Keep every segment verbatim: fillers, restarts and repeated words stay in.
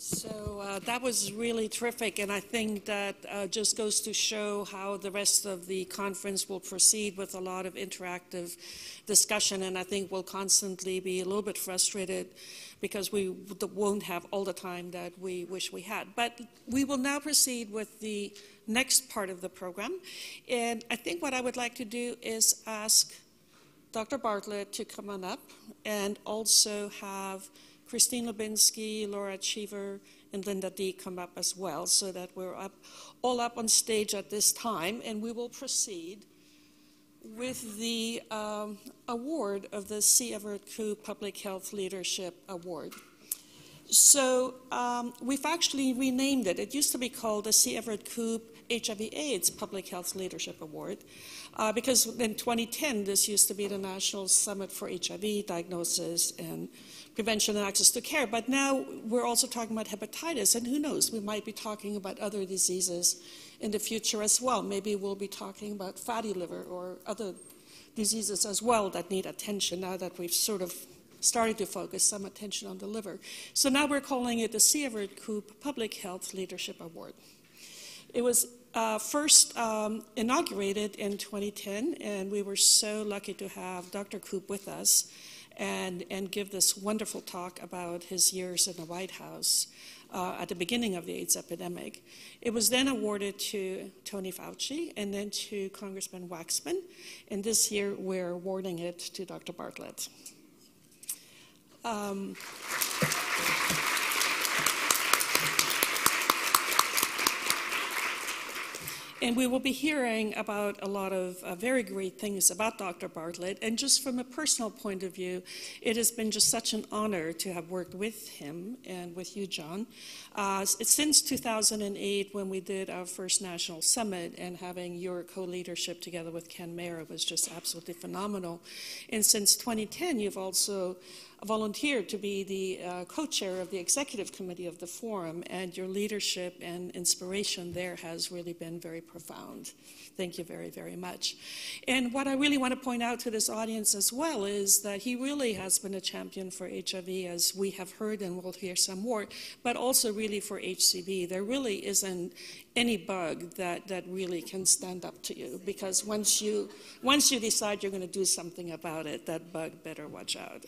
So uh, that was really terrific, and I think that uh, just goes to show how the rest of the conference will proceed with a lot of interactive discussion, and I think we'll constantly be a little bit frustrated because we won't have all the time that we wish we had. But we will now proceed with the next part of the program, and I think what I would like to do is ask Doctor Bartlett to come on up and also have Christine Lubinski, Laura Cheever, and Lynda D come up as well, so that we're up, all up on stage at this time, and we will proceed with the um, award of the C. Everett Koop Public Health Leadership Award. So um, we've actually renamed it. It used to be called the C. Everett Koop H I V AIDS Public Health Leadership Award, uh, because in twenty ten, this used to be the National Summit for H I V Diagnosis and Prevention and Access to Care. But now we're also talking about hepatitis, and who knows, we might be talking about other diseases in the future as well. Maybe we'll be talking about fatty liver or other diseases as well that need attention now that we've sort of started to focus some attention on the liver. So now we're calling it the C. Everett Koop Public Health Leadership Award. It was uh, first um, inaugurated in twenty ten, and we were so lucky to have Doctor Koop with us and, and give this wonderful talk about his years in the White House uh, at the beginning of the AIDS epidemic. It was then awarded to Tony Fauci and then to Congressman Waxman, and this year we're awarding it to Doctor Bartlett. Um, And we will be hearing about a lot of uh, very great things about Doctor Bartlett. And just from a personal point of view, it has been just such an honor to have worked with him and with you, John. Uh, since two thousand eight, when we did our first national summit, and having your co-leadership together with Ken Mayer was just absolutely phenomenal. And since twenty ten, you've also volunteered to be the uh, co-chair of the executive committee of the forum, and your leadership and inspiration there has really been very profound. Thank you very, very much. And what I really want to point out to this audience as well is that he really has been a champion for H I V, as we have heard, and we'll hear some more, but also really for H C V. There really isn't any bug that, that really can stand up to you, because once you, once you decide you're going to do something about it, that bug better watch out.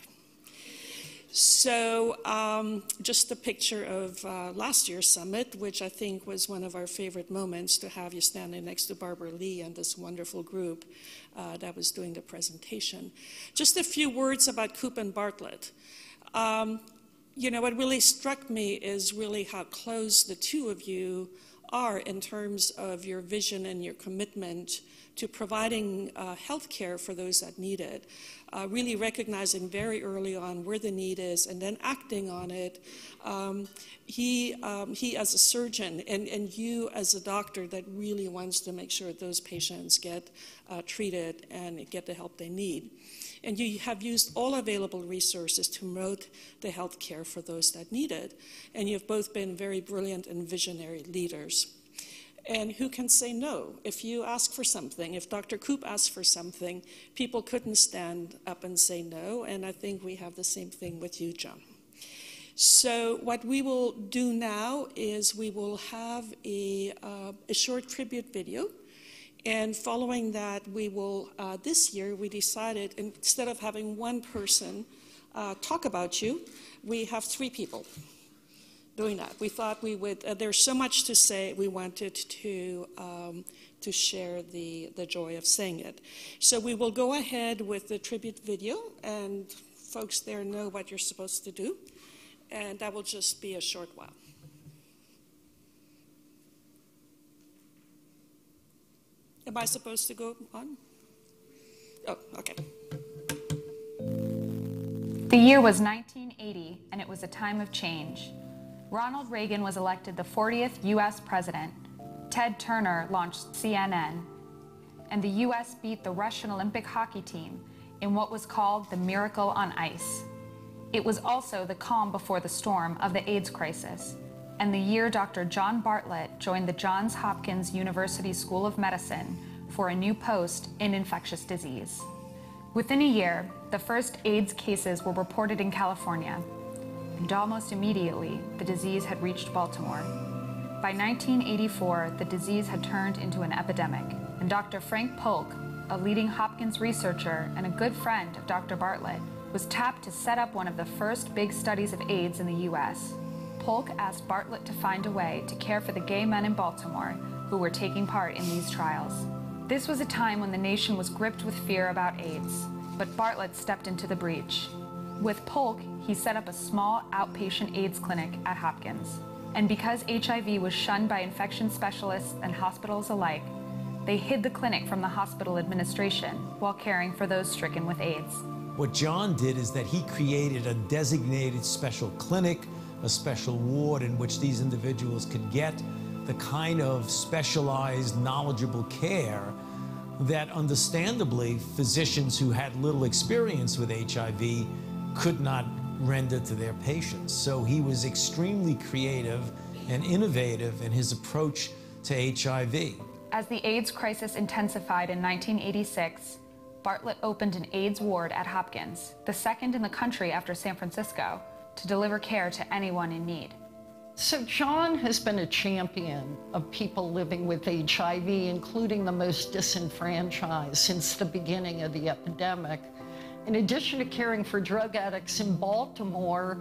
So um, just a picture of uh, last year's summit, which I think was one of our favorite moments, to have you standing next to Barbara Lee and this wonderful group uh, that was doing the presentation. Just a few words about Koop and Bartlett. Um, you know, what really struck me is really how close the two of you are in terms of your vision and your commitment to providing uh, health care for those that need it. Uh, really recognizing very early on where the need is and then acting on it. Um, he, um, he as a surgeon and, and you as a doctor that really wants to make sure those patients get uh, treated and get the help they need. And you have used all available resources to promote the health care for those that need it. And you've both been very brilliant and visionary leaders. And who can say no? If you ask for something, if Doctor Koop asked for something, people couldn't stand up and say no, and I think we have the same thing with you, John. So what we will do now is we will have a, uh, a short tribute video, and following that, we will, uh, this year, we decided instead of having one person uh, talk about you, we have three people doing that. We thought we would, uh, there's so much to say, we wanted to, um, to share the, the joy of saying it. So we will go ahead with the tribute video, and folks there know what you're supposed to do, and that will just be a short while. Am I supposed to go on? Oh, okay. The year was nineteen eighty, and it was a time of change. Ronald Reagan was elected the fortieth U S president. Ted Turner launched C N N. And the U S beat the Russian Olympic hockey team in what was called the Miracle on Ice. It was also the calm before the storm of the AIDS crisis, and the year Doctor John Bartlett joined the Johns Hopkins University School of Medicine for a new post in infectious disease. Within a year, the first AIDS cases were reported in California. and almost immediately, the disease had reached Baltimore. By nineteen eighty-four, the disease had turned into an epidemic, and Doctor Frank Polk, a leading Hopkins researcher and a good friend of Doctor Bartlett, was tapped to set up one of the first big studies of AIDS in the U S Polk asked Bartlett to find a way to care for the gay men in Baltimore who were taking part in these trials. This was a time when the nation was gripped with fear about AIDS, but Bartlett stepped into the breach. With Polk, he set up a small outpatient AIDS clinic at Hopkins. And because H I V was shunned by infection specialists and hospitals alike, they hid the clinic from the hospital administration while caring for those stricken with AIDS. What John did is that he created a designated special clinic, a special ward in which these individuals could get the kind of specialized, knowledgeable care that understandably physicians who had little experience with H I V could not render to their patients. So he was extremely creative and innovative in his approach to H I V. As the AIDS crisis intensified in nineteen eighty-six, Bartlett opened an AIDS ward at Hopkins, the second in the country after San Francisco, to deliver care to anyone in need. So John has been a champion of people living with H I V, including the most disenfranchised, since the beginning of the epidemic. In addition to caring for drug addicts in Baltimore,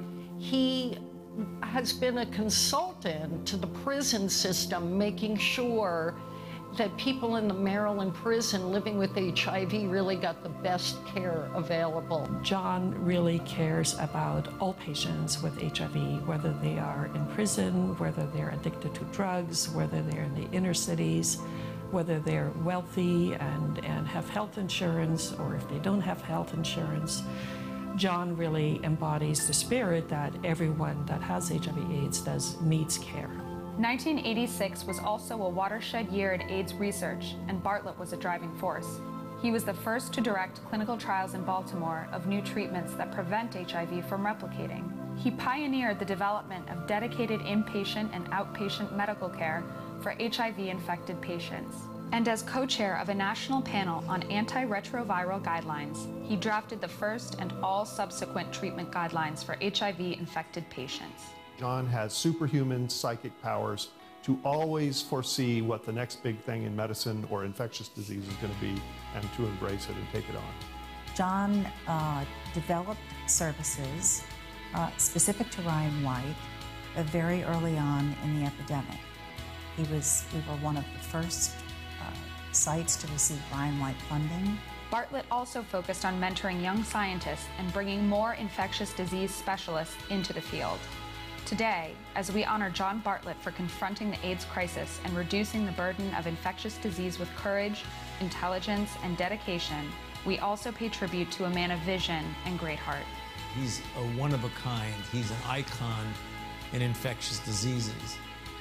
he has been a consultant to the prison system, making sure that people in the Maryland prison living with H I V really got the best care available. John really cares about all patients with H I V, whether they are in prison, whether they're addicted to drugs, whether they're in the inner cities, whether they're wealthy and, and have health insurance, or if they don't have health insurance. John really embodies the spirit that everyone that has H I V AIDS does needs care. nineteen eighty-six was also a watershed year in AIDS research, and Bartlett was a driving force. He was the first to direct clinical trials in Baltimore of new treatments that prevent H I V from replicating. He pioneered the development of dedicated inpatient and outpatient medical care for H I V-infected patients. And as co-chair of a national panel on antiretroviral guidelines, he drafted the first and all subsequent treatment guidelines for H I V-infected patients. John has superhuman psychic powers to always foresee what the next big thing in medicine or infectious disease is going to be, and to embrace it and take it on. John uh, developed services uh, specific to Ryan White uh, very early on in the epidemic. He was, we were one of the first uh, sites to receive Ryan White funding. Bartlett also focused on mentoring young scientists and bringing more infectious disease specialists into the field. Today, as we honor John Bartlett for confronting the AIDS crisis and reducing the burden of infectious disease with courage, intelligence, and dedication, we also pay tribute to a man of vision and great heart. He's a one of a kind. He's an icon in infectious diseases.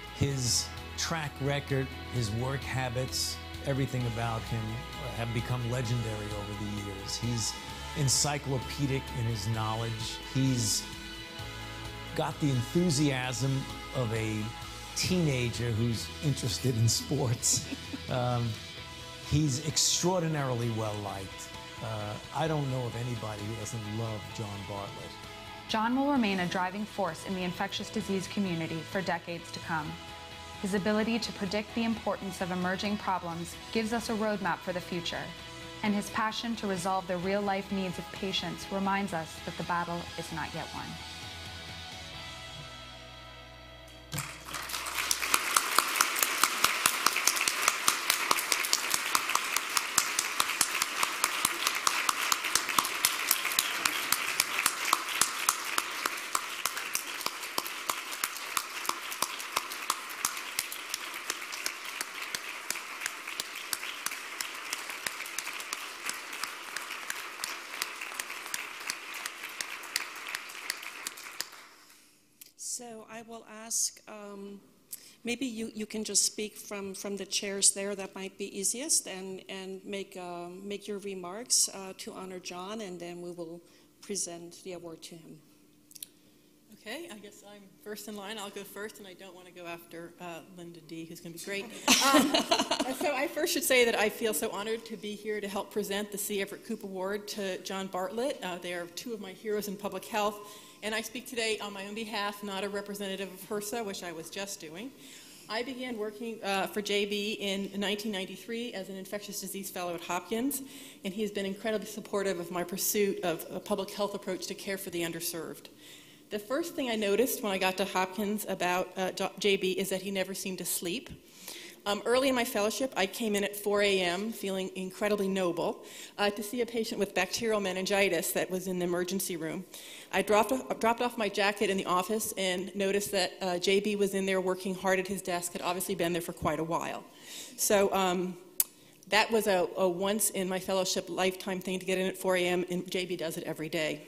His track record, his work habits, everything about him have become legendary over the years. He's encyclopedic in his knowledge. He's got the enthusiasm of a teenager who's interested in sports. Um, he's extraordinarily well-liked. Uh, I don't know of anybody who doesn't love John Bartlett. John will remain a driving force in the infectious disease community for decades to come. His ability to predict the importance of emerging problems gives us a roadmap for the future, and his passion to resolve the real-life needs of patients reminds us that the battle is not yet won. So I will ask, um, maybe you, you can just speak from, from the chairs there. That might be easiest, and, and make, um, make your remarks uh, to honor John, and then we will present the award to him. Okay, I guess I'm first in line. I'll go first, and I don't want to go after uh, Lynda D., who's going to be great. Um, so I first should say that I feel so honored to be here to help present the C. Everett Koop Award to John Bartlett. Uh, they are two of my heroes in public health, and I speak today on my own behalf, not a representative of HRSA, which I was just doing. I began working uh, for J B in nineteen ninety-three as an infectious disease fellow at Hopkins, and he has been incredibly supportive of my pursuit of a public health approach to care for the underserved. The first thing I noticed when I got to Hopkins about uh, J B is that he never seemed to sleep. Um, early in my fellowship, I came in at four A M feeling incredibly noble uh, to see a patient with bacterial meningitis that was in the emergency room. I dropped off, dropped off my jacket in the office and noticed that uh, J B was in there working hard at his desk, had obviously been there for quite a while. So um, that was a, a once in my fellowship lifetime thing to get in at four A M, and J B does it every day.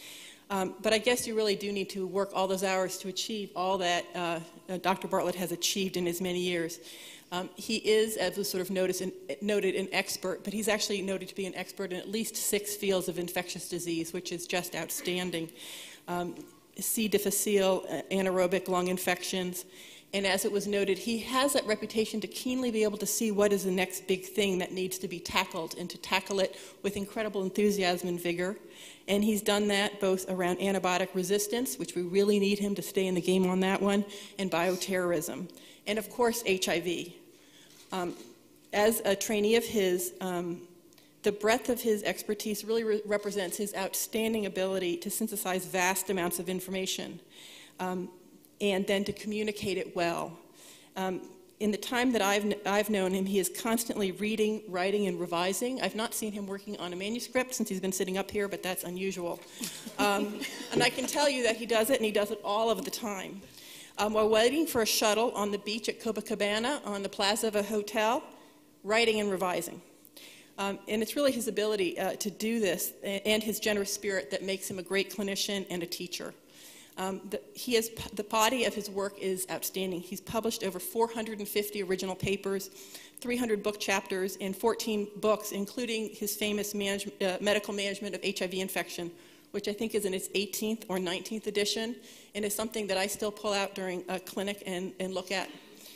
Um, but I guess you really do need to work all those hours to achieve all that uh, Doctor Bartlett has achieved in his many years. Um, he is, as was sort of noticed, an, noted, an expert, but he's actually noted to be an expert in at least six fields of infectious disease, which is just outstanding. Um, C. difficile, uh, anaerobic lung infections, and as it was noted, he has that reputation to keenly be able to see what is the next big thing that needs to be tackled, and to tackle it with incredible enthusiasm and vigor. And he's done that both around antibiotic resistance, which we really need him to stay in the game on that one, and bioterrorism. And of course, H I V. Um, as a trainee of his, um, the breadth of his expertise really re represents his outstanding ability to synthesize vast amounts of information um, and then to communicate it well. Um, in the time that I've, I've known him, he is constantly reading, writing, and revising. I've not seen him working on a manuscript since he's been sitting up here, but that's unusual. Um, and I can tell you that he does it, and he does it all of the time. Um, while waiting for a shuttle on the beach at Copacabana on the plaza of a hotel, writing and revising. Um, and it's really his ability uh, to do this and his generous spirit that makes him a great clinician and a teacher. Um, the, he is, the body of his work is outstanding. He's published over four hundred fifty original papers, three hundred book chapters, and fourteen books, including his famous manage, uh, medical management of H I V infection, which I think is in its eighteenth or nineteenth edition, and is something that I still pull out during a clinic and, and look at.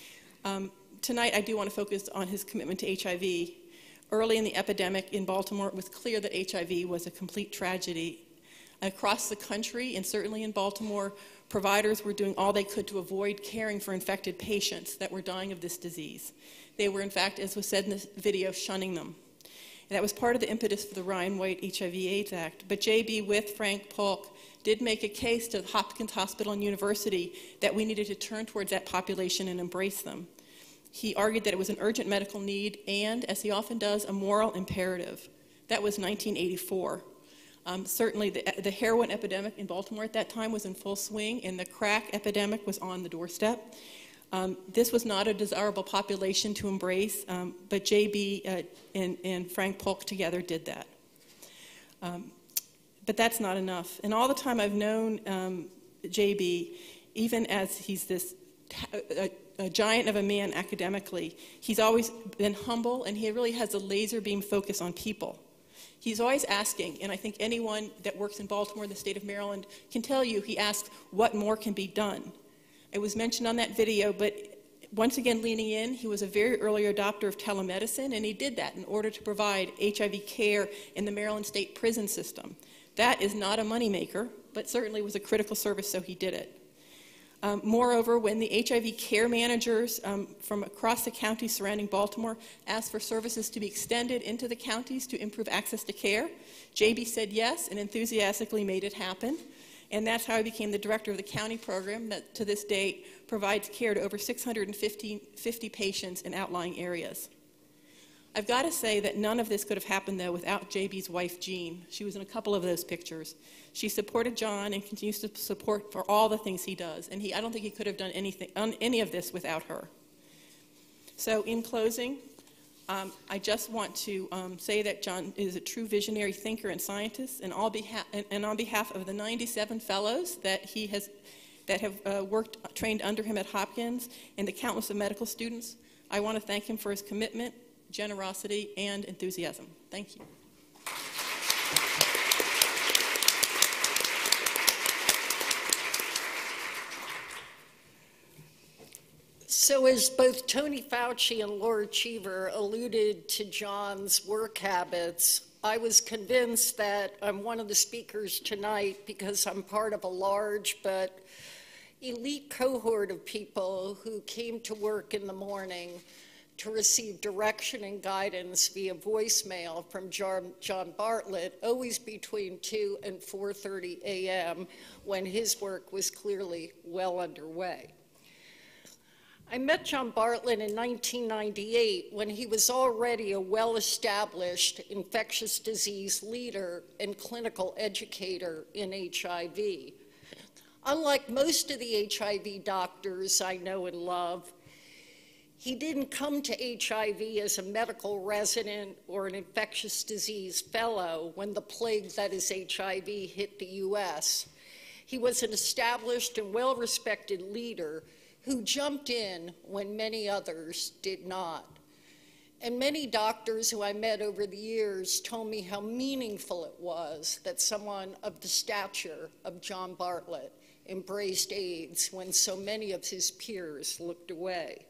Um, tonight, I do want to focus on his commitment to H I V. Early in the epidemic in Baltimore, it was clear that H I V was a complete tragedy. Across the country, and certainly in Baltimore, providers were doing all they could to avoid caring for infected patients that were dying of this disease. They were, in fact, as was said in this video, shunning them. And that was part of the impetus for the Ryan White H I V AIDS Act. But J B, with Frank Polk, did make a case to Hopkins Hospital and University that we needed to turn towards that population and embrace them. He argued that it was an urgent medical need and, as he often does, a moral imperative. That was nineteen eighty-four. Um, certainly the, the heroin epidemic in Baltimore at that time was in full swing, and the crack epidemic was on the doorstep. Um, this was not a desirable population to embrace, um, but J B uh, and, and Frank Polk together did that. Um, but that's not enough. And all the time I've known um, J B, even as he's this a, a giant of a man academically, he's always been humble, and he really has a laser beam focus on people. He's always asking, and I think anyone that works in Baltimore, the state of Maryland, can tell you, he asks what more can be done. It was mentioned on that video, but once again leaning in, he was a very early adopter of telemedicine, and he did that in order to provide H I V care in the Maryland state prison system. That is not a moneymaker, but certainly was a critical service, so he did it. Um, moreover, when the H I V care managers um, from across the counties surrounding Baltimore asked for services to be extended into the counties to improve access to care, J B said yes and enthusiastically made it happen. And that's how I became the director of the county program that to this date provides care to over six hundred fifty, fifty patients in outlying areas. I've got to say that none of this could have happened, though, without J B's wife, Jean. She was in a couple of those pictures. She supported John and continues to support for all the things he does. And he, I don't think he could have done anything, any of this without her. So in closing, um, I just want to um, say that John is a true visionary thinker and scientist. And, all beha and, and on behalf of the ninety-seven fellows that he has, that have uh, worked, trained under him at Hopkins, and the countless of medical students, I want to thank him for his commitment, generosity, and enthusiasm. Thank you. So as both Tony Fauci and Laura Cheever alluded to John's work habits, I was convinced that I'm one of the speakers tonight because I'm part of a large but elite cohort of people who came to work in the morning to receive direction and guidance via voicemail from John Bartlett, always between two and four thirty a m when his work was clearly well underway. I met John Bartlett in nineteen ninety-eight when he was already a well-established infectious disease leader and clinical educator in H I V. Unlike most of the H I V doctors I know and love, he didn't come to H I V as a medical resident or an infectious disease fellow when the plague that is H I V hit the U S. He was an established and well-respected leader who jumped in when many others did not. And many doctors who I met over the years told me how meaningful it was that someone of the stature of John Bartlett embraced AIDS when so many of his peers looked away.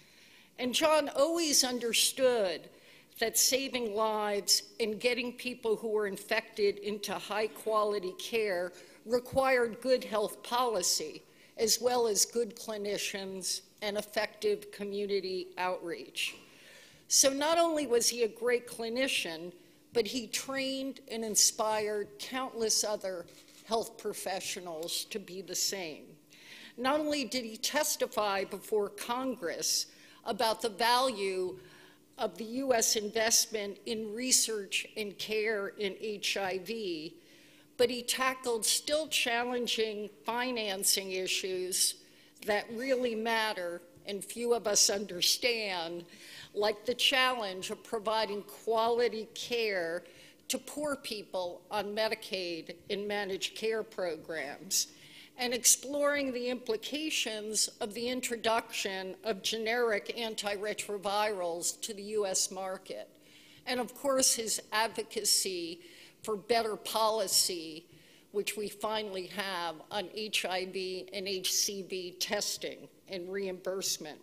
And John always understood that saving lives and getting people who were infected into high-quality care required good health policy, as well as good clinicians and effective community outreach. So not only was he a great clinician, but he trained and inspired countless other health professionals to be the same. Not only did he testify before Congress about the value of the U S investment in research and care in H I V, but he tackled still challenging financing issues that really matter and few of us understand, like the challenge of providing quality care to poor people on Medicaid and managed care programs, and exploring the implications of the introduction of generic antiretrovirals to the U S market, and of course his advocacy for better policy, which we finally have on H I V and H C V testing and reimbursement.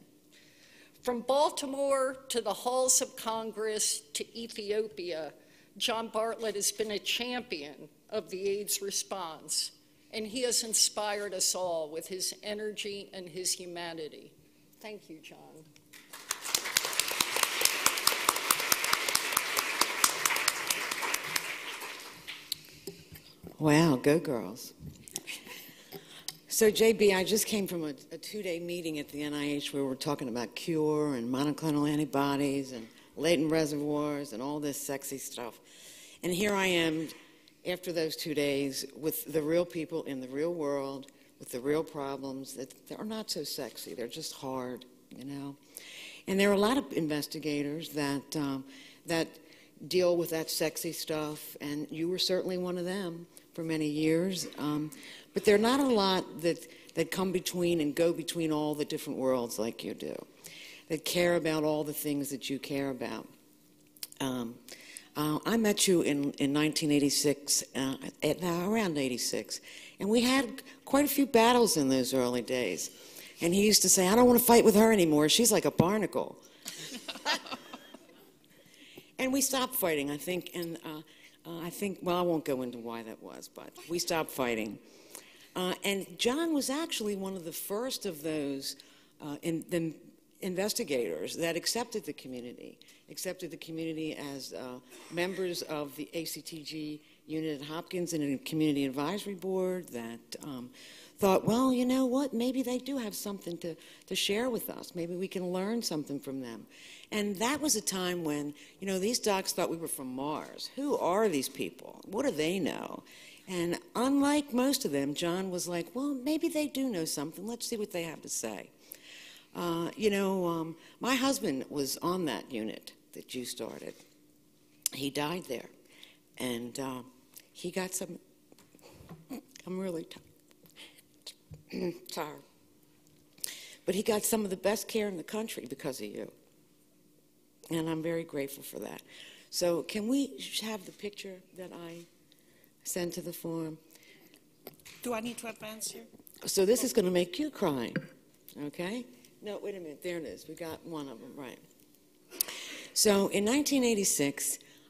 From Baltimore to the halls of Congress to Ethiopia, John Bartlett has been a champion of the AIDS response, and he has inspired us all with his energy and his humanity. Thank you, John. Wow, go girls. So J B, I just came from a, a two-day meeting at the N I H where we're talking about cure and monoclonal antibodies and latent reservoirs and all this sexy stuff. And here I am after those two days with the real people in the real world, with the real problems that are not so sexy. They're just hard, you know. And there are a lot of investigators that, um, that deal with that sexy stuff, and you were certainly one of them for many years. Um, but there are not a lot that, that come between and go between all the different worlds like you do, that care about all the things that you care about. Um, uh, I met you in, in nineteen eighty-six, uh, at, uh, around eighty-six, and we had quite a few battles in those early days. And he used to say, I don't want to fight with her anymore. She's like a barnacle. And we stopped fighting, I think, and uh, uh, I think, well, I won't go into why that was, but we stopped fighting. Uh, and John was actually one of the first of those uh, in, the investigators that accepted the community, accepted the community as uh, members of the A C T G unit at Hopkins and a community advisory board that um, thought, well, you know what, maybe they do have something to, to share with us. Maybe we can learn something from them. And that was a time when, you know, these docs thought we were from Mars. Who are these people? What do they know? And unlike most of them, John was like, well, maybe they do know something. Let's see what they have to say. Uh, you know, um, my husband was on that unit that you started. He died there. And uh, he got some, I'm really tired. tired. But he got some of the best care in the country because of you. And I'm very grateful for that. So can we have the picture that I sent to the forum? Do I need to advance here? So this is going to make you cry, okay? No, wait a minute. There it is. We got one of them, right. So in nineteen eighty-six,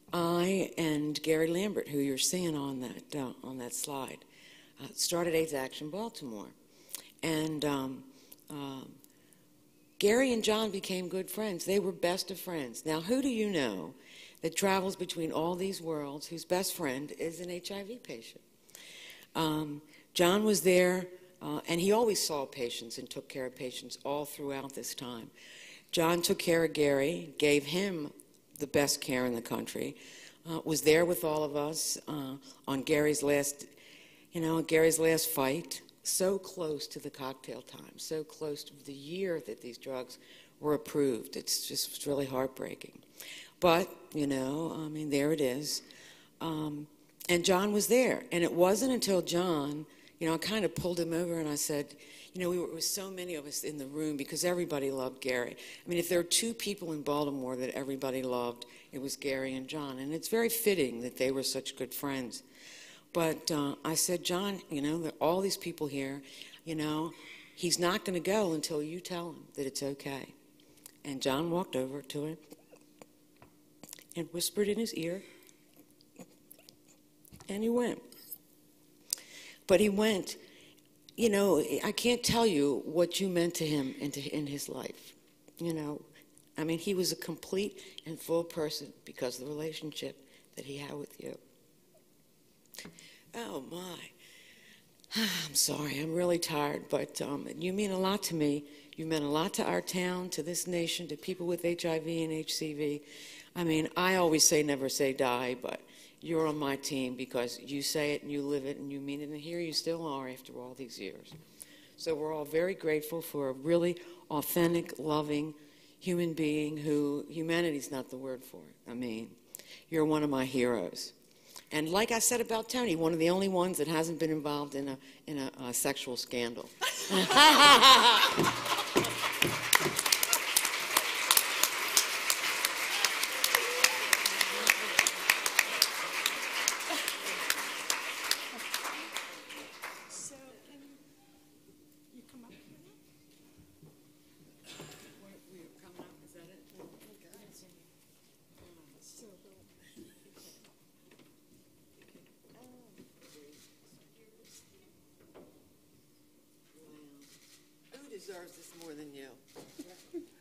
I and Gary Lambert, who you're seeing on that uh, on that slide, uh, started AIDS Action Baltimore, and um, um, Gary and John became good friends. They were best of friends. Now, who do you know that travels between all these worlds whose best friend is an H I V patient? Um, John was there, uh, and he always saw patients and took care of patients all throughout this time. John took care of Gary, gave him the best care in the country, uh, was there with all of us uh, on Gary's last, you know, Gary's last fight, so close to the cocktail time, so close to the year that these drugs were approved. It's just it's really heartbreaking. But, you know, I mean, there it is. Um, and John was there. And it wasn't until John, you know, I kind of pulled him over and I said, you know, we were, it was so many of us in the room because everybody loved Gary. I mean, if there are two people in Baltimore that everybody loved, it was Gary and John. And it's very fitting that they were such good friends. But uh, I said, John, you know, there are all these people here, you know, he's not going to go until you tell him that it's okay. And John walked over to him and whispered in his ear, and he went. But he went, you know, I can't tell you what you meant to him in, to, in his life. You know, I mean, he was a complete and full person because of the relationship that he had with you. Oh, my. I'm sorry, I'm really tired, but um, you mean a lot to me. You meant a lot to our town, to this nation, to people with H I V and H C V. I mean, I always say never say die, but you're on my team because you say it and you live it and you mean it, and here you still are after all these years. So we're all very grateful for a really authentic, loving human being who, humanity's not the word for it. I mean, you're one of my heroes. And like I said about Tony, one of the only ones that hasn't been involved in a, in a, a sexual scandal. Deserves this more than you.